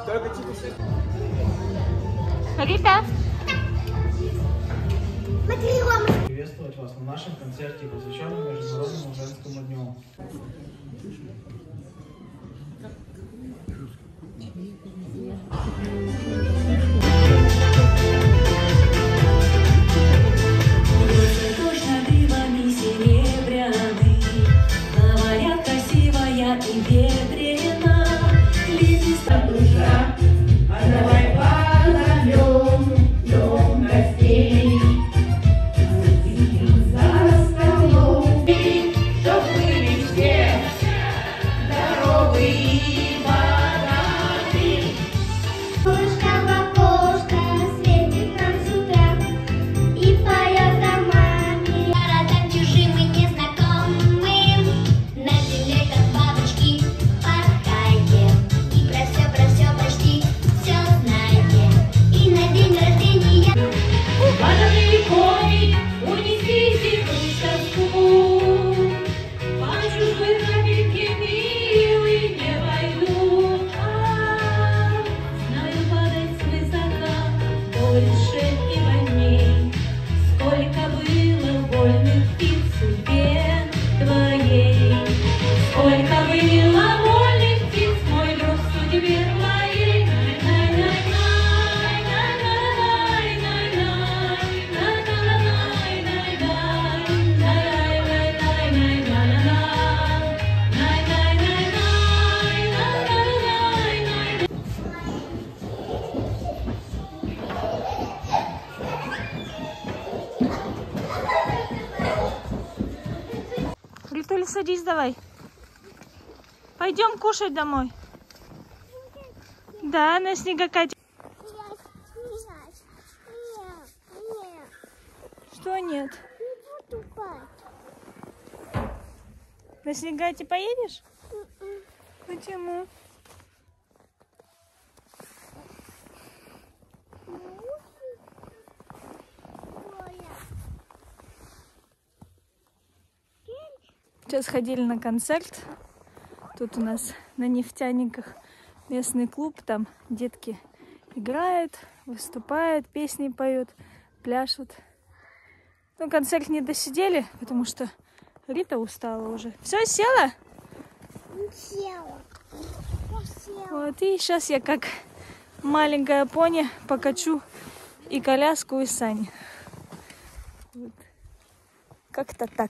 Рита! Приветствовать вас на нашем концерте, посвященном Международному женскому дню. Ритуля, садись давай. Пойдем кушать домой. Да, на снегокате. Что нет? Не буду спать. На снегокате поедешь? Почему? Сейчас ходили на концерт. Тут у нас на нефтяниках местный клуб. Там детки играют, выступают, песни поют, пляшут. Ну, концерт не досидели, потому что Рита устала уже. Все, села? Села. Вот, и сейчас я как маленькая пони покачу и коляску, и сани. Вот. Как-то так.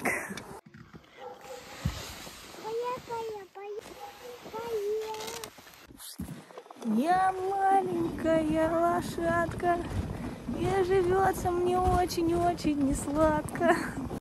Я маленькая лошадка, и живется мне очень-очень несладко.